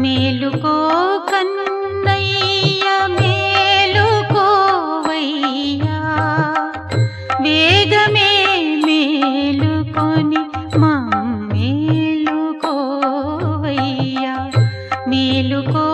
మేలుకో కన్నయ్య మేలుకోవయ్యా వేగమే మేలుకొని మేలుకోవయ్యా మేలుకో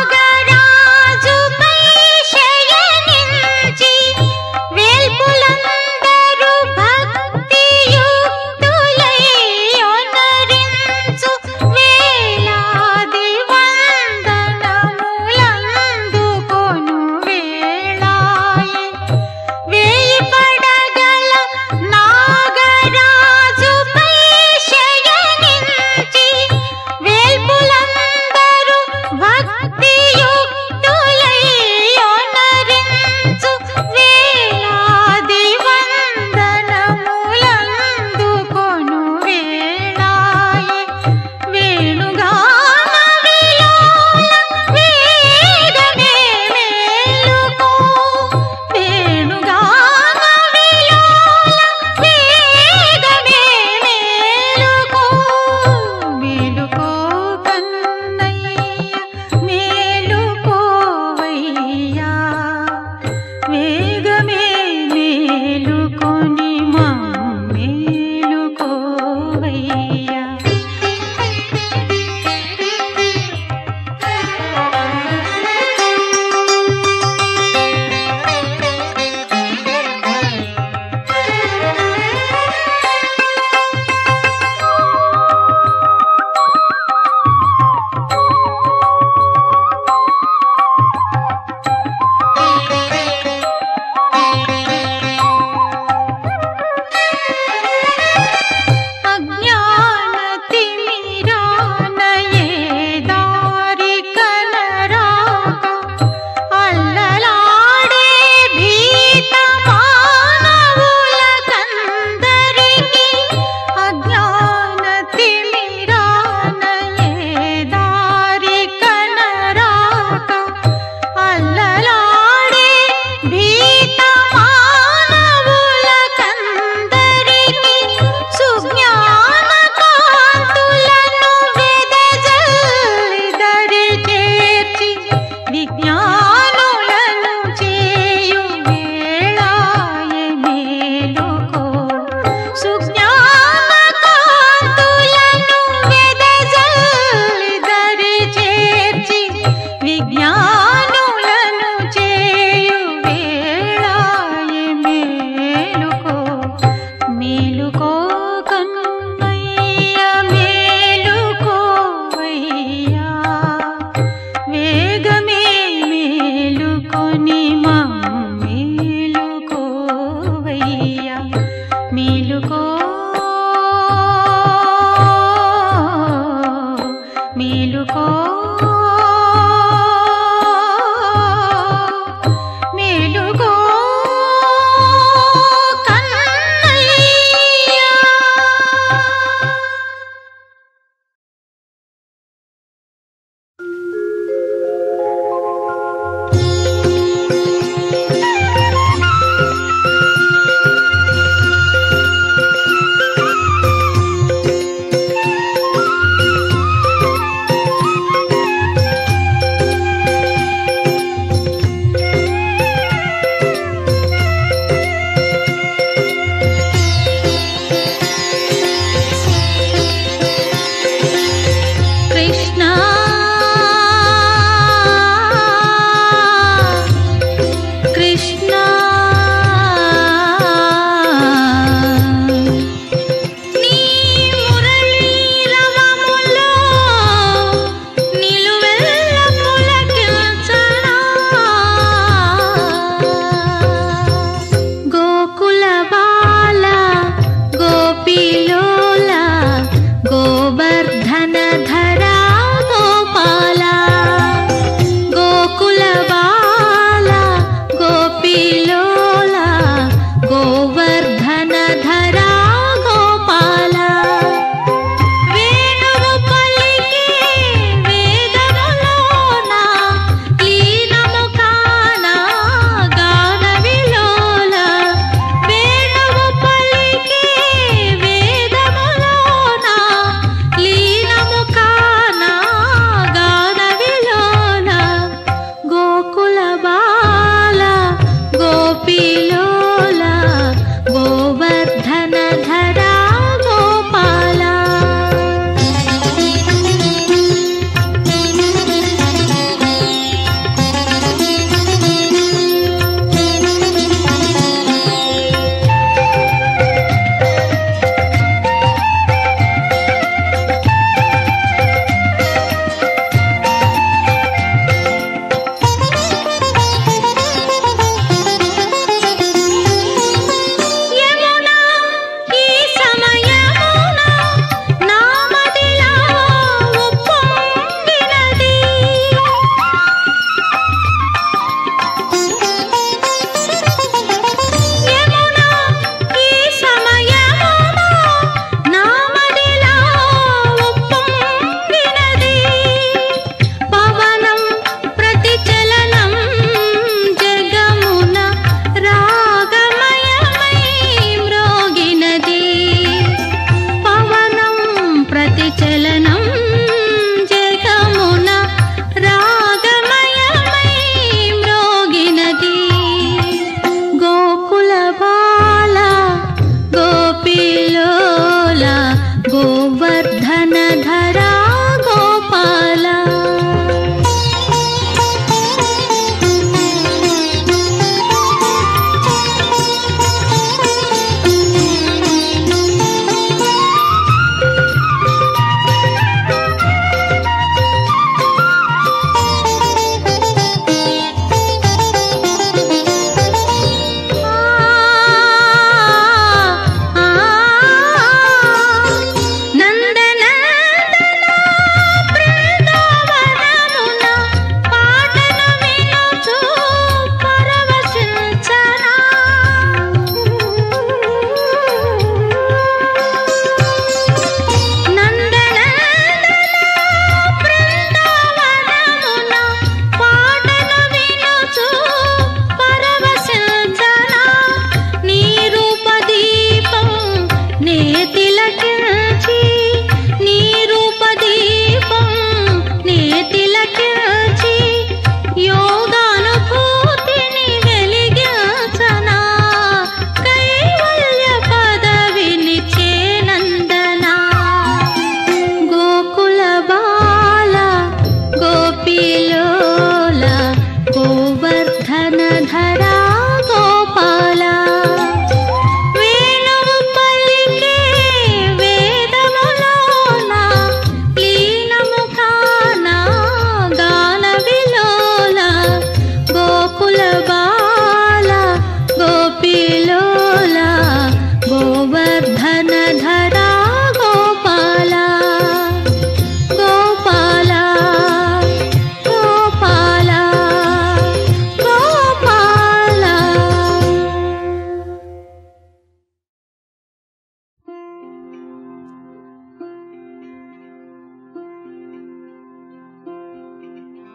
వేల్పులం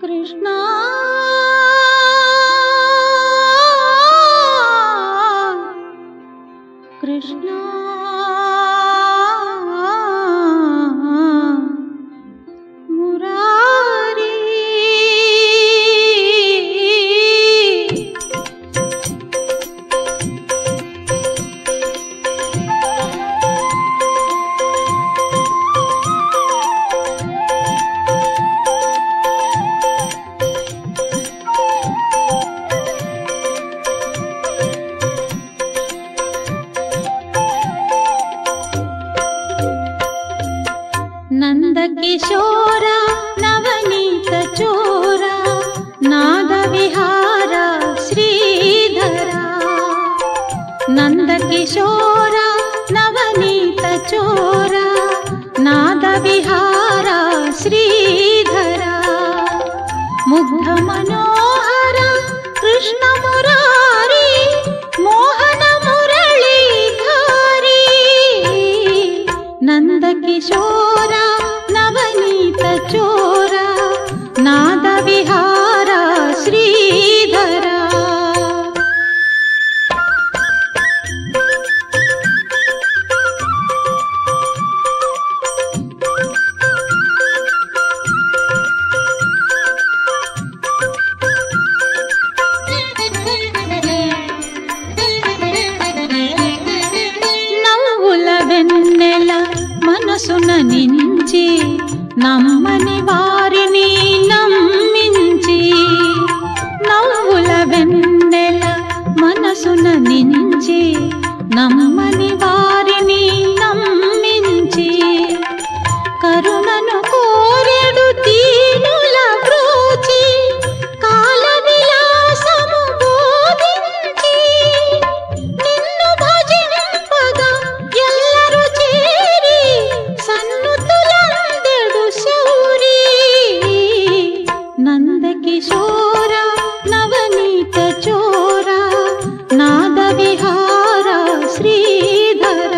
కృష్ణ కృష్ణ మురారి నందకిశోర నవనీత చోర నాద విహార శ్రీధర నందకిశోర నవనీత చోర నాద విహార శ్రీధర ముగ్ధ మనోహర కృష్ణ మురారి మోహన మురళీధారి నందకిశోర నవనీత చోర నాద విహార శ్రీధర నవ్వుల వెన్నెల మనసున నించి నమ్మని వారిని నమ్మించి నవ్వుల వెన్నెల మనసున నించి నమ్మని వారిని నమ్మించి కరుణను కోరెడు దీనుల బ్రోచి కాల విలాసము బోధించి నిన్ను భజింపగా ఎల్లరు చేరి సన్నుతులందెడు శౌరి నందకిశోర నవనీత చోర నాద విహార శ్రీధర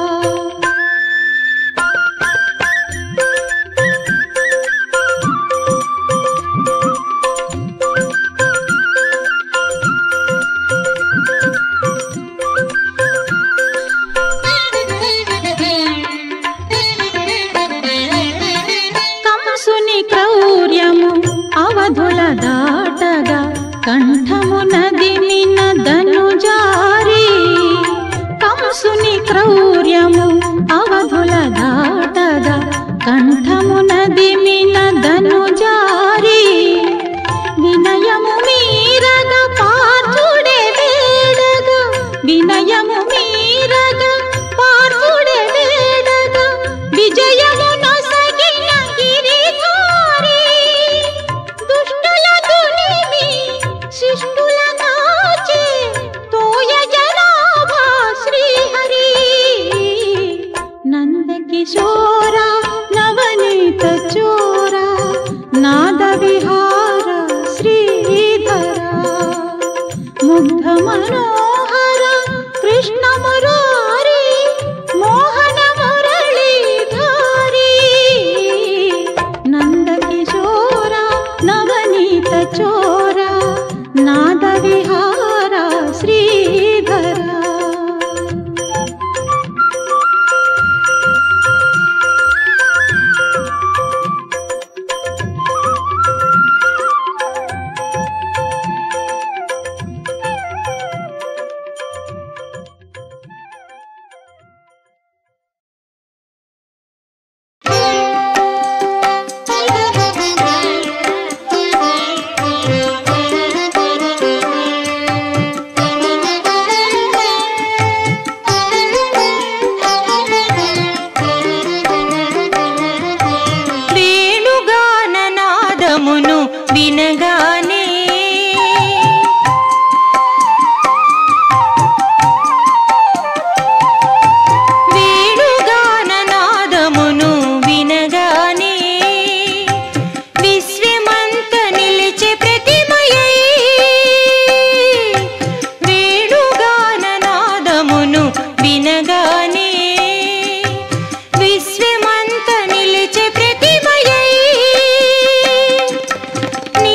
కంసుని క్రౌర్యము అవధుల దాటగా కంఠము నదిమిన ధనుజారి కంసుని క్రౌర్యము అవధుల దాటగా కంఠము నదిమిన ధనుజారి వినయము మీరగా పార్థుడే వేడగా వినయము మీరగా పార్థుడే వేడగా విజయము నొసగిన గిరిధారి దుష్టుల దునిమి శిష్టుల నాచే తోయ జనాభా శ్రీహరి నందకిశోర నవనీత చోర నాద విహార శ్రీధర ముగ్ధ మనోహర కృష్ణ మురారి మోహన మురళీధారి నందకిశోర నవనీత చోర నాద విహార శ్రీధర వినగానే వేణుగాననాదమును వినగానే విశ్వమంత నిలిచే ప్రతిమయై వేణుగాననాదమును వినగానే విశ్వమంత నిలిచే ప్రతిమయై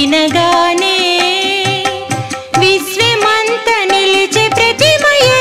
వినగానే విశ్వమంత నిలిచే ప్రతిమయై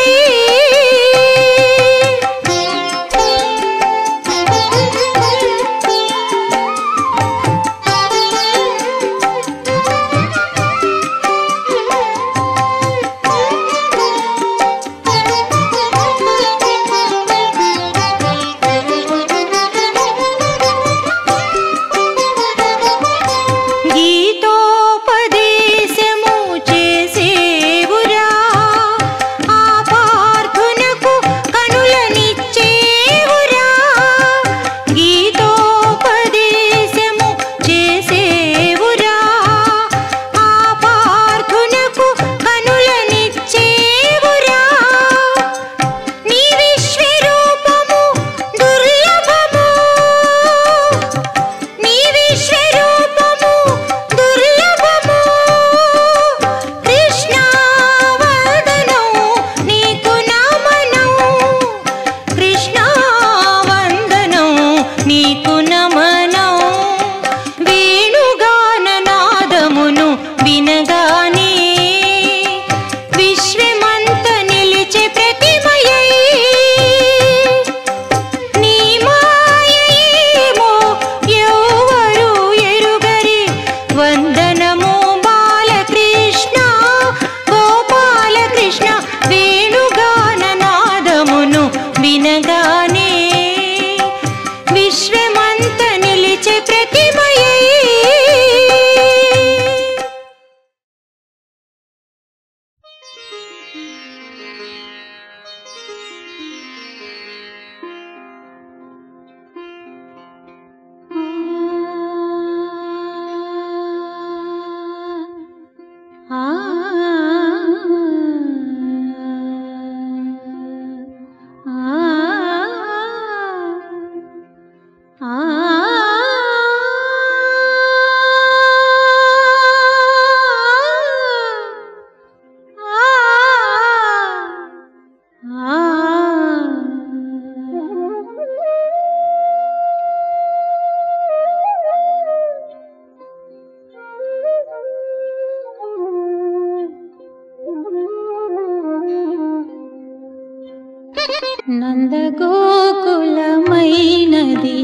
నందగోకులమైనది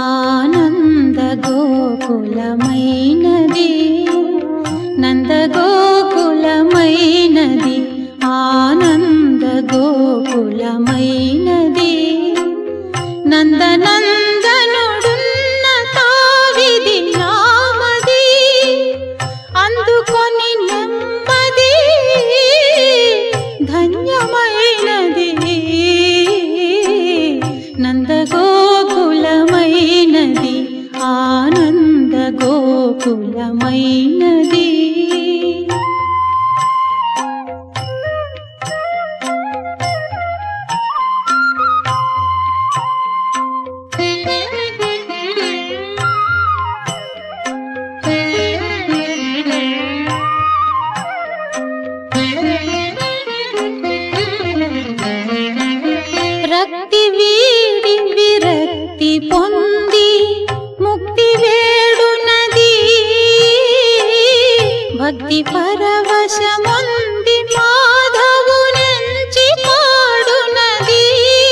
ఆనంద గోకులమైనది నందగోకులమైనది ఆనంద గోకులమైనది నందనందనుడున్న తావిది నామది అందుకొని నెమ్మది ధన్యమైనది నందగోకులమైనది ఆనంద గోకులమైనది రక్తి వీడి విరక్తి పొంది ముక్తి వేడునది భక్తి పరవశముంది మాధవునెంచి పాడునది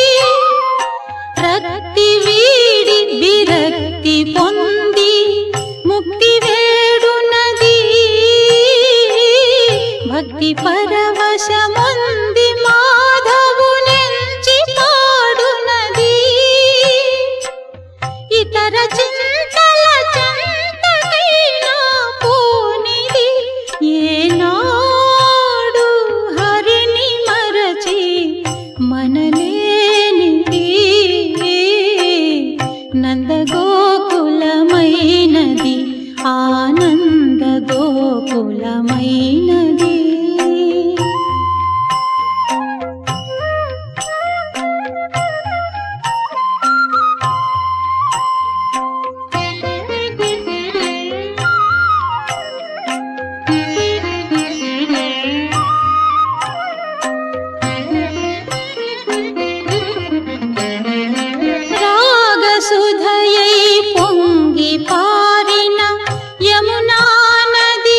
రక్తి వీడి విరక్తి పొంది ముక్తి వేడునది భక్తి పరవశముంది మాధవునెంచి పాడునది ఇతర చింతల చంతకైనా పోనిది ఏనాడు హరిని మరచి మనలేనిది నందగోకులమైనది ఆనంద గోకులమైనది రాగసుధయై పొంగి పారిన యమునా నది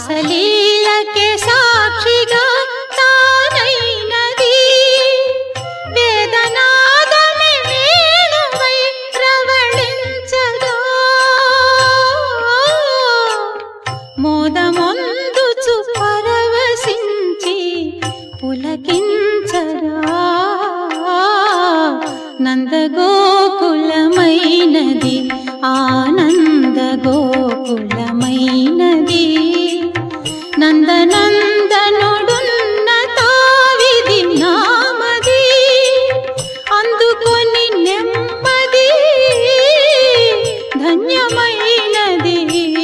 రాసలీలకే సాక్షిగా తానైనది వేదనాదమే వేణువై ప్రవళించగా మోదమొందుచు పరవశించి పులకించగా నందగోకులమైనది ఆనంద గోకులమైనది నందనందనుడున్న తావిది నామది అందుకొని నెమ్మది ధన్యమైనది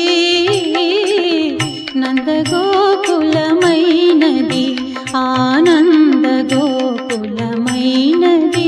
నందగోకులమైనది ఆనంద గోకులమైనది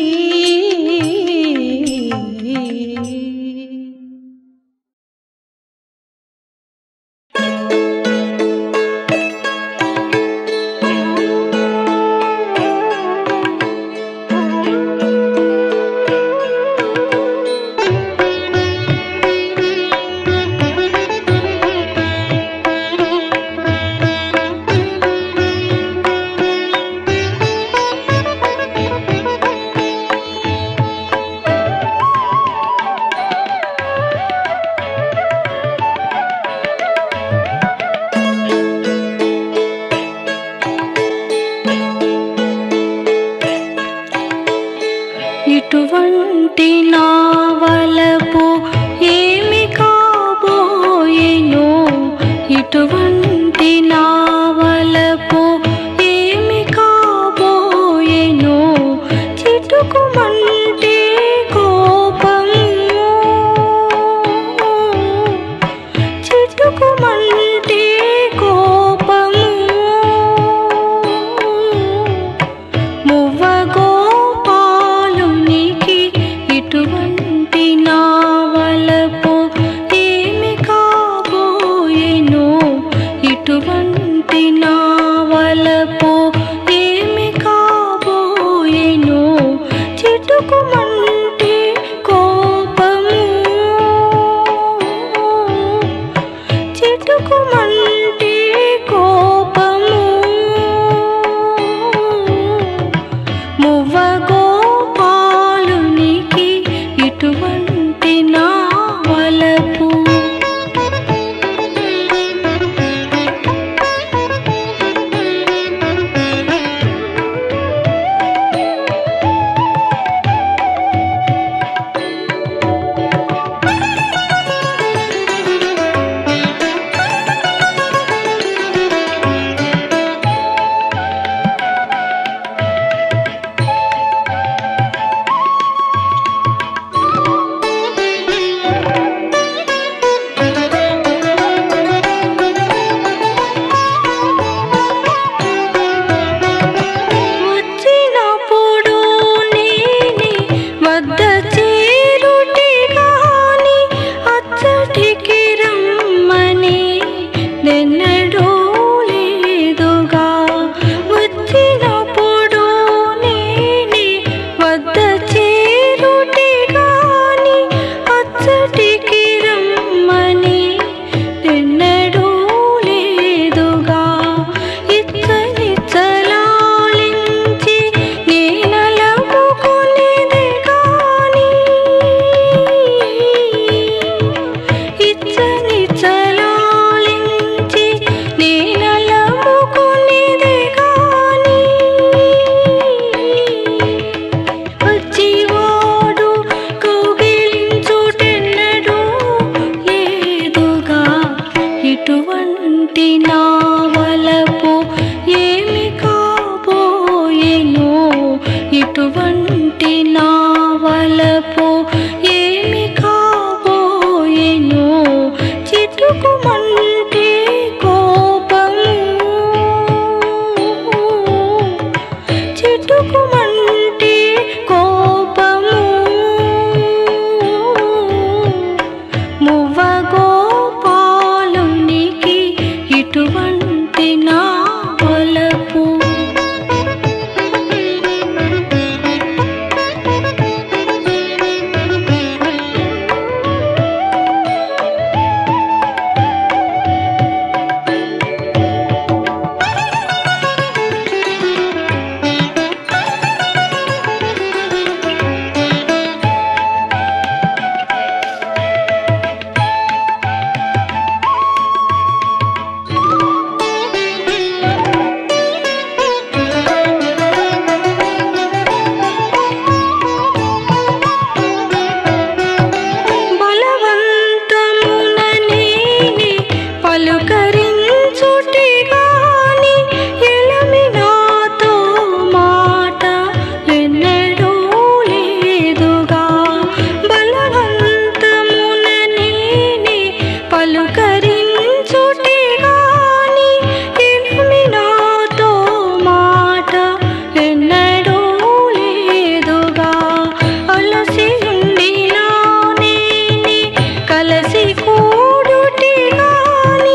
పలుకరించుటే గాని ఎనిమి నాతో మాట ఎన్నడూ లేదుగా. అలసి ఉండినా నేనే కలసి కూడుటే గాని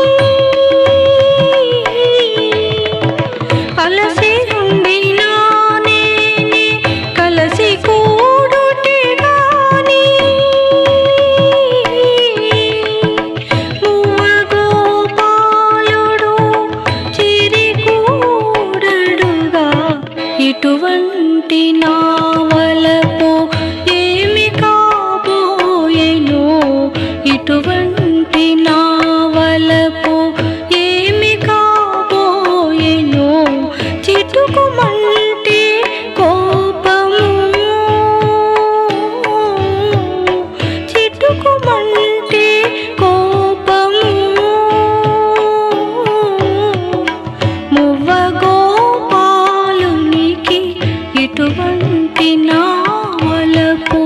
అలసి ఉండినా నేనే కలసి కూడుటే గాని మువ్వగోపాలుడు చిరికూడడుగా. ఇటువంటి నావలపు ఏమి కాబోయెనో, ఇటువంటి నావలపు ఏమి కాబోయెనో. చిటుకుమంటే కోపము, చిటుకుమంటే కోపము. మువ్వగోపాలునికి ఇటువంటి నావలపు.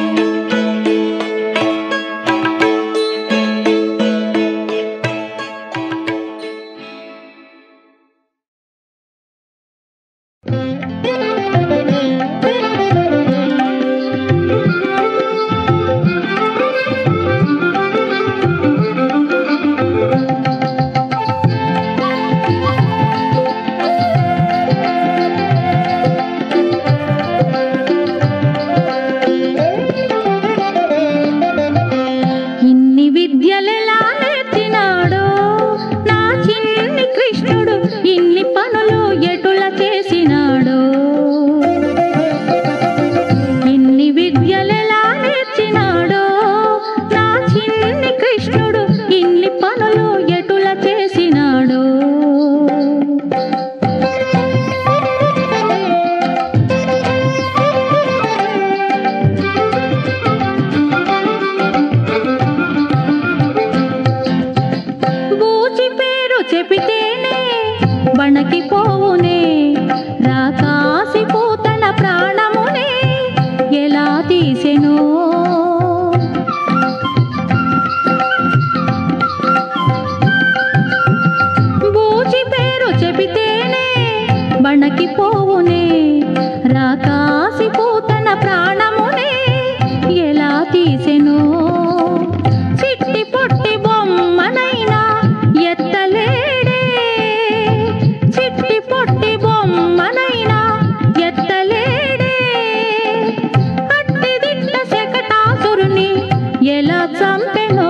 ఇన్ని విద్యలెలా నేర్చినాడో నా చిన్ని కృష్ణుడు, ఇన్ని పనులు ఎటుల చేసినాడో. ఇన్ని విద్యలెలా నేర్చినాడో నా చిన్ని కృష్ణుడు, ఇన్ని పనులు ఎటుల చేసినాడో. బూచి పేరు చెబితేనే బణకిపోవునే, రాకాసి పూతన ప్రాణమునే ఎలా తీసెనో. బూచి పేరు చెబితేనే బణకిపోవునే, రాకాసి పూతన ప్రాణమునే ఎలా తీసెనో. చిట్టి పొట్టి బొమ్మనైనా ఎత్తలేడే, చిట్టి పొట్టి బొమ్మనైనా ఎత్తలేడే. అట్టిదిట్ల శకటాసురుని ఎలా చంపెనో.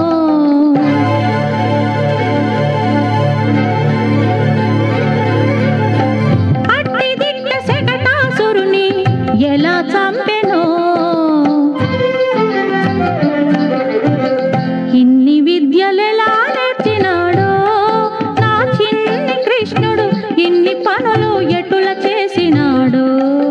అట్టిదిట్ల శకటాసురుని ఎలా చంపెనో. ఇన్ని విద్యలెలా నేర్చినాడో నా చిన్ని కృష్ణుడు, ఇన్ని పనులు ఎటుల చేసినాడో.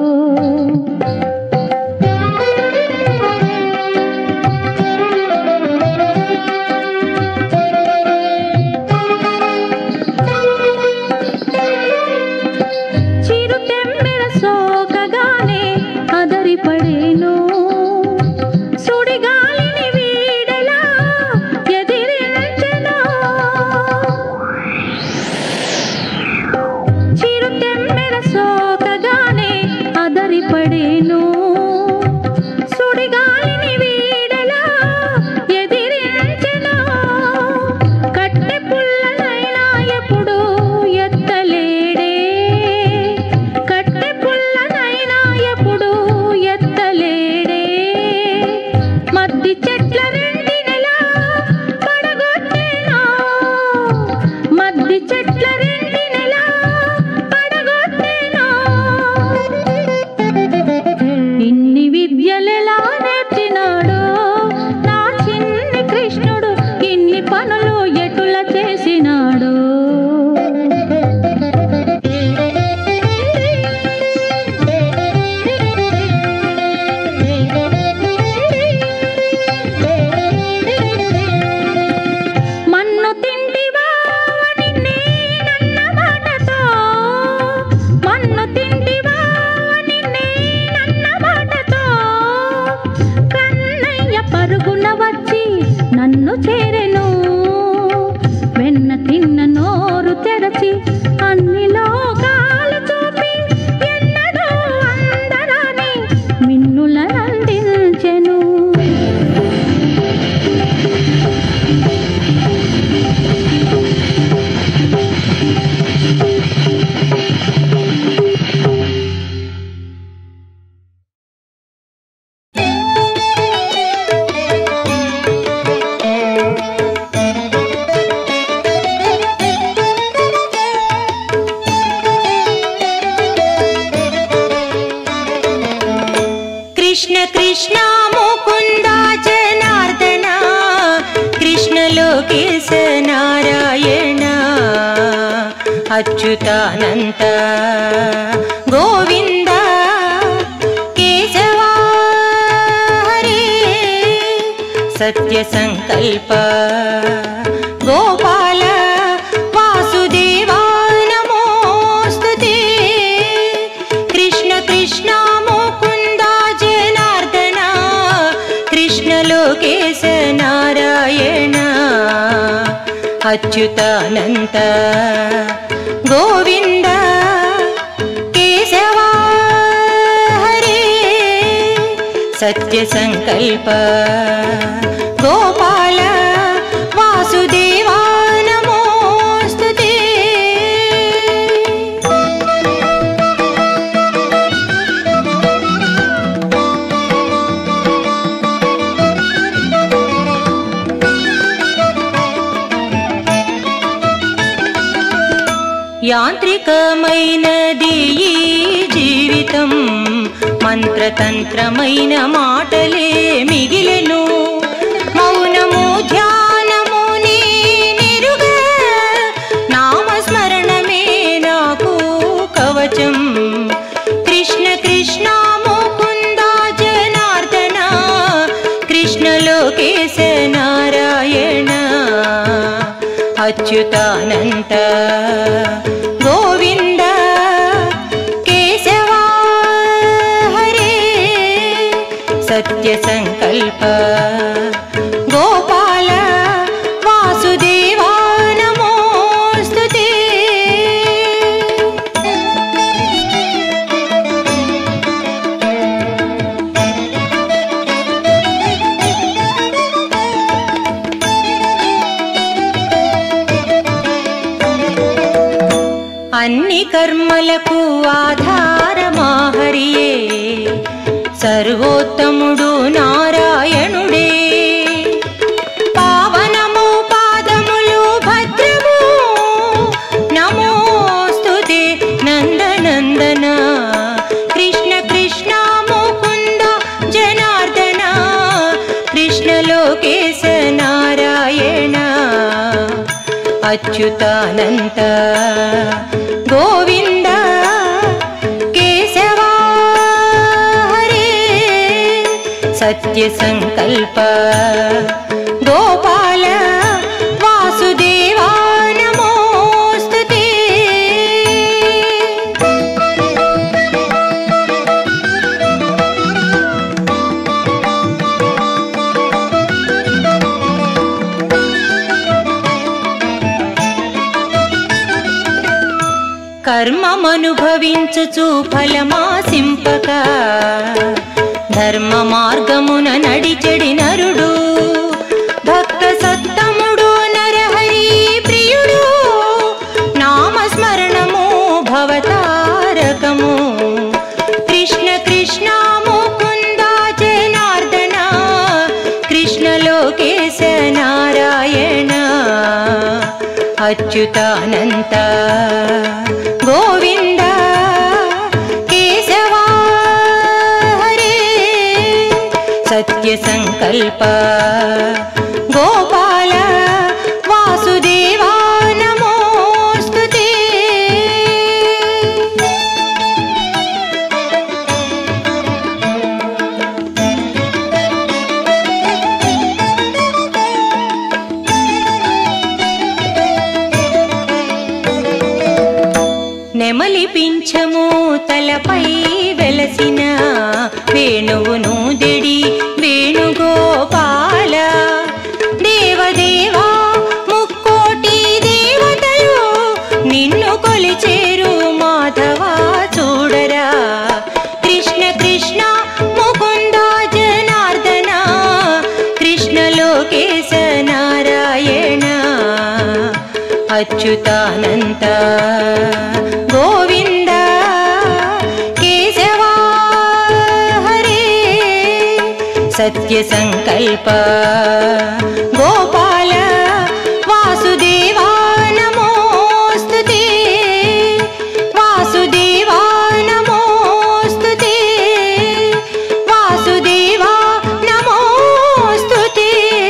చిరుతెమ్మెర సోకగానే అదరిపడేను, సుడిగాలిని వీడలా ఎదిరించెను. చిరుతెమ్మెర సోకగానే అదరిపడేను, సుడిగాలిని వీడలా ఎదిరించెను. కట్టె పుల్లనైనా ఎప్పుడు ఎత్తలేడే, కట్టె పుల్లనైనా ఎప్పుడు ఎత్తలేడే. మద్ది చెట్ల రెండినెలా పడగొట్టెనో, మద్ది చెట్ల రెండినెలా పడగొట్టెనో. ఇన్ని విద్యలెలా నేర్చినాడో నా చిన్ని కృష్ణుడు, ఇన్ని పనులు ఎటుల చేసినాడో. మన్ను తింటివా నిన్నే నన్న మాటతో, మన్ను తింటివా నిన్నే నన్న మాటతో. కన్నయ్య పరుగున వచ్చి నన్ను చేరెను, వెన్న తిన్న నోరు తెరచి అన్ని లోకాలు చూపి ఎన్నడూ అందరాని మిన్నులనందించెను. కృష్ణ కృష్ణ ముకుంద జనార్దన కృష్ణ లోకేశ నారాయణ అచ్యుతానంత గోవింద కేశవ హరే సత్య సంకల్ప గోపాల వాసుదేవా నమోస్తుతే. కృష్ణ కృష్ణ లోకేశ నారాయణ అచ్యుతానంత గోవింద కేశవ హరే సత్య సంకల్ప గోపాల వాసుదేవా నమోస్తుతే. యాంత్రికమైనది ఈ జీవితం మంత్రతంత్రమైన మాటలే మిగిలెను. మౌనము ధ్యానము నీ నిరుగ నామస్మరణమే నాకు కవచం. కృష్ణ కృష్ణ ముకుంద జనార్దన కృష్ణ లోకేశ నారాయణ అచ్యుతానంత గోవింద కేశవ హరే సత్య సంకల్ప గోపాల వాసుదేవా నమోస్తుతే. అన్ని కర్మలకు ఆధారమా హరియే సర్వోత్తముడు నారాయణుడే. పావనము పాదములు భద్రము నమోస్తుతే నందనందన. కృష్ణ కృష్ణ ముకుంద జనార్దన కృష్ణ లోకేశ నారాయణ అచ్యుతానంత గోవింద కేశవ హరే సత్య సంకల్ప గోపాల వాసుదేవా నమోస్తుతే. కర్మమనుభవించుచు ఫలమాసింపక ధర్మ మార్గమున నడిచెడి నరుడు భక్త సత్తముడు నరహరి ప్రియుడు. నామస్మరణము భవతారకము. కృష్ణ కృష్ణ ముకుంద జనార్దన కృష్ణ లోకేశ నారాయణ అచ్యుతానంత గోవింద కేశవ హరే సత్య సంకల్ప గోపాల వాసుదేవా నమోస్తుతే. నెమలి పింఛము తలపై వెలసిన వేణువును దిడి వేణుగోపాల. దేవదేవా ముక్కోటి अच्युतानन्त गोविन्द केशवा हरे सत्यसङ्कल्प गोपाल वासुदेवा नमोऽस्तु ते वासुदेवा नमोऽस्तु ते वासुदेवा नमोऽस्तु ते।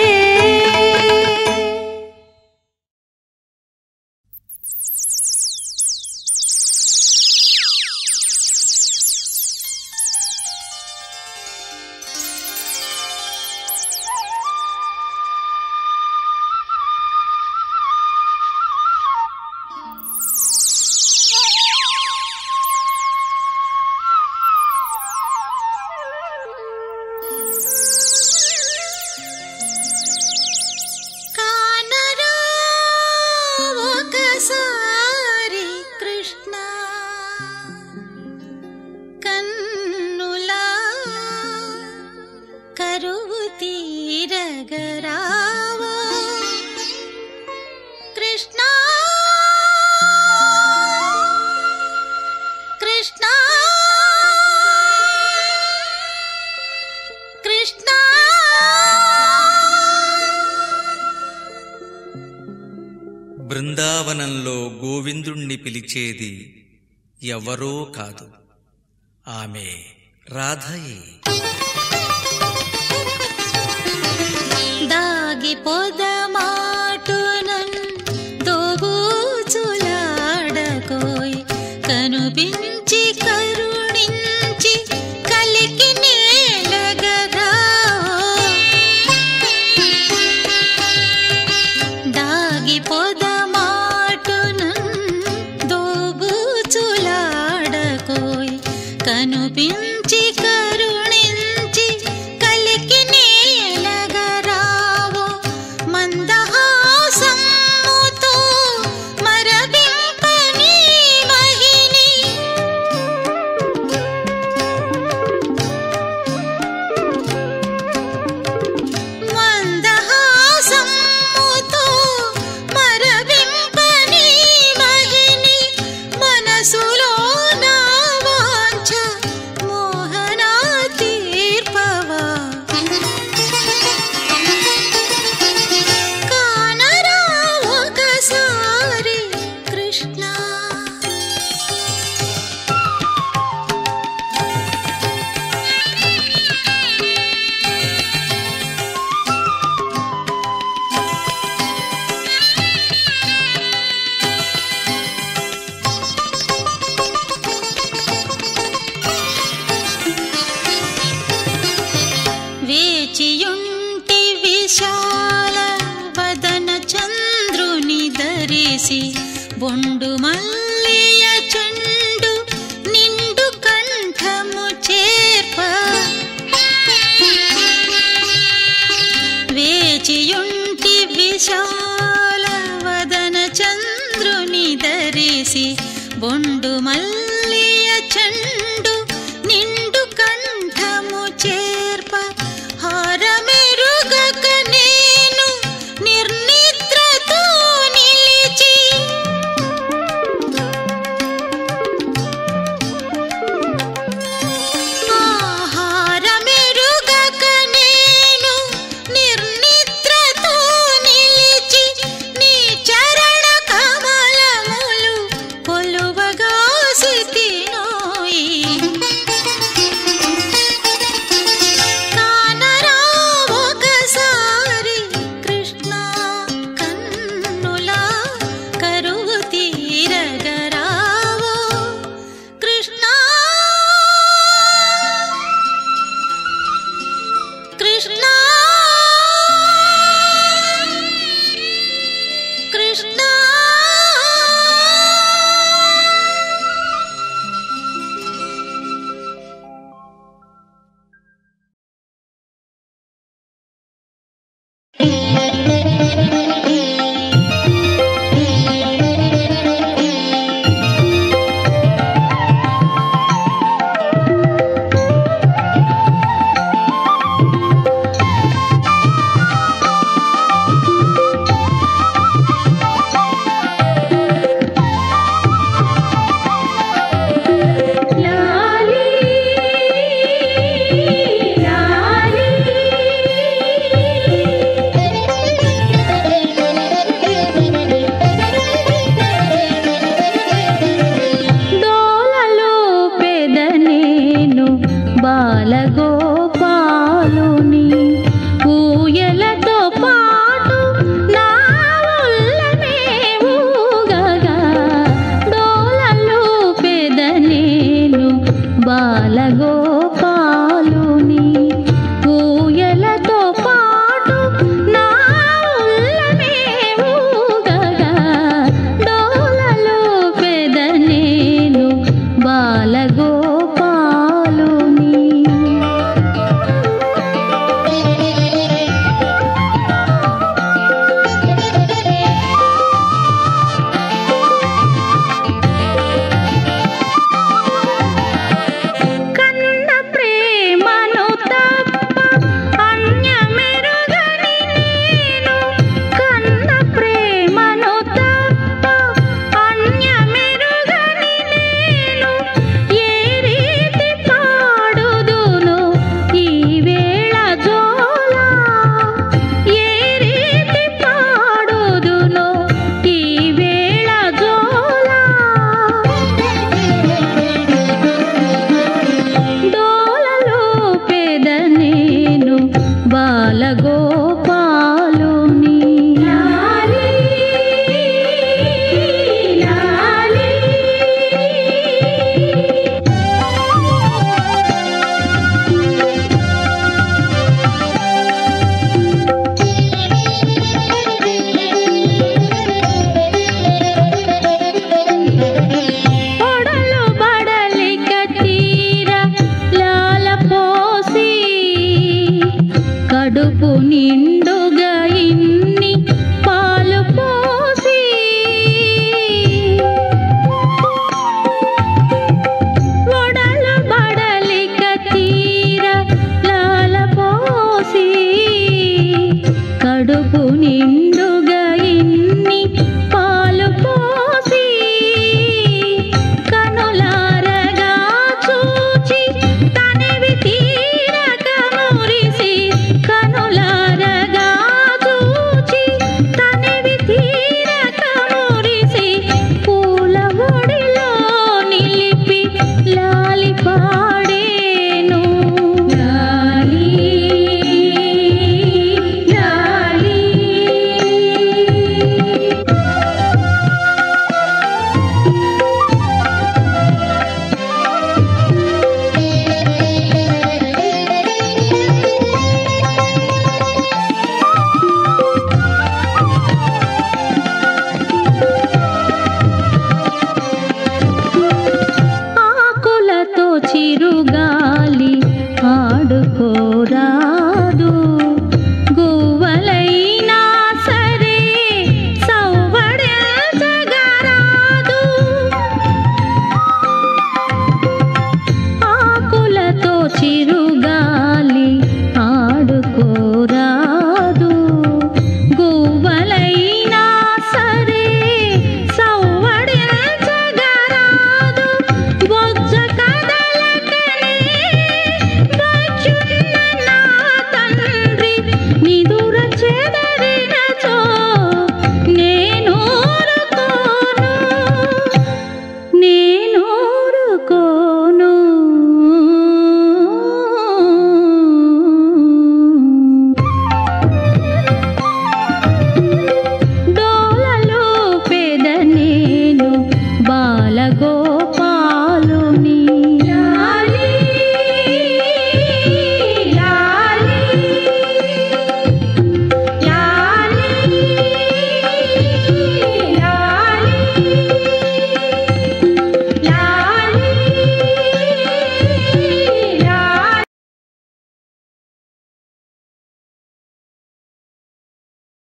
బృందావనంలో గోవిందుణ్ణి పిలిచేది ఎవరో కాదు, ఆమె రాధయే. దాగి పొదమాటునన్ దోబూచులాడకోయ్ కనుపించి కరుణించి కలికి నేలగరా దాగి పొదమాటునన్ దోబూచులాడకోయ్ కనుపించి కరుణించి కలికి నేలగరావో మందహాసముతో మరవింపని మహిని మందహాసముతో మరవింపని మహిని మనసులో నా వాంఛ మోహనా తీర్పవా కానరా ఒకసారి కృష్ణ వేచియుంటి విశాల వదన చంద్రుని ధరిసి బొండు మల్లియ చెండు నిండు కంఠము చేర్ప వేచియుంటి విశాల వదన చంద్రుని ధరిసి బొండు మల్లియ చెండు